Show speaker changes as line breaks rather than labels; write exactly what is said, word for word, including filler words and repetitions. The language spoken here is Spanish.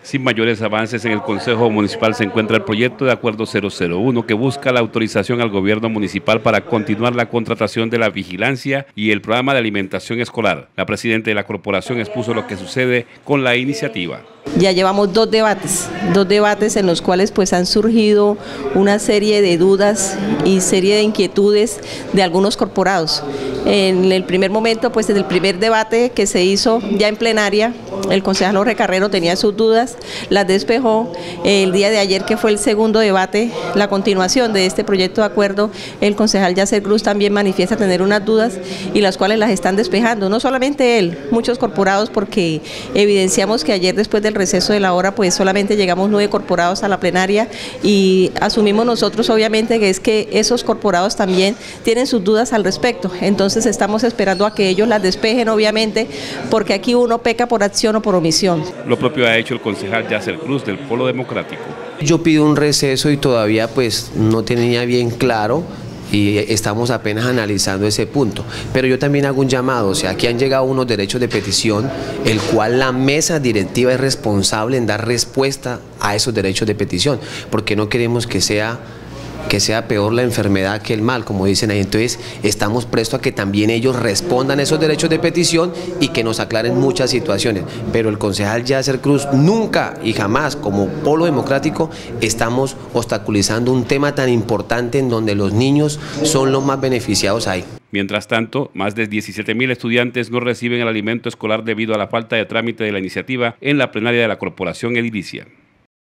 Sin mayores avances, en el Consejo Municipal se encuentra el proyecto de acuerdo cero cero uno que busca la autorización al gobierno municipal para continuar la contratación de la vigilancia y el programa de alimentación escolar. La presidenta de la corporación expuso lo que sucede con la iniciativa.
Ya llevamos dos debates, dos debates en los cuales pues han surgido una serie de dudas y serie de inquietudes de algunos corporados. En el primer momento, pues en el primer debate que se hizo ya en plenaria, el concejal Jorge Carrero tenía sus dudas, las despejó. El día de ayer, que fue el segundo debate, la continuación de este proyecto de acuerdo, el concejal Yacer Cruz también manifiesta tener unas dudas y las cuales las están despejando. No solamente él, muchos corporados, porque evidenciamos que ayer, después del receso de la hora, pues solamente llegamos nueve corporados a la plenaria y asumimos nosotros obviamente que es que esos corporados también tienen sus dudas al respecto. Entonces estamos esperando a que ellos las despejen, obviamente, porque aquí uno peca por acción o por omisión.
Lo propio ha hecho el concejal Yacer Cruz del Polo Democrático.
Yo pido un receso y todavía pues no tenía bien claro y estamos apenas analizando ese punto, pero yo también hago un llamado. O sea, aquí han llegado unos derechos de petición, el cual la mesa directiva es responsable en dar respuesta a esos derechos de petición, porque no queremos que sea que sea peor la enfermedad que el mal, como dicen ahí. Entonces estamos prestos a que también ellos respondan esos derechos de petición y que nos aclaren muchas situaciones, pero el concejal Yacer Cruz nunca y jamás, como Polo Democrático, estamos obstaculizando un tema tan importante en donde los niños son los más beneficiados ahí.
Mientras tanto, más de diecisiete mil estudiantes no reciben el alimento escolar debido a la falta de trámite de la iniciativa en la plenaria de la Corporación Edilicia.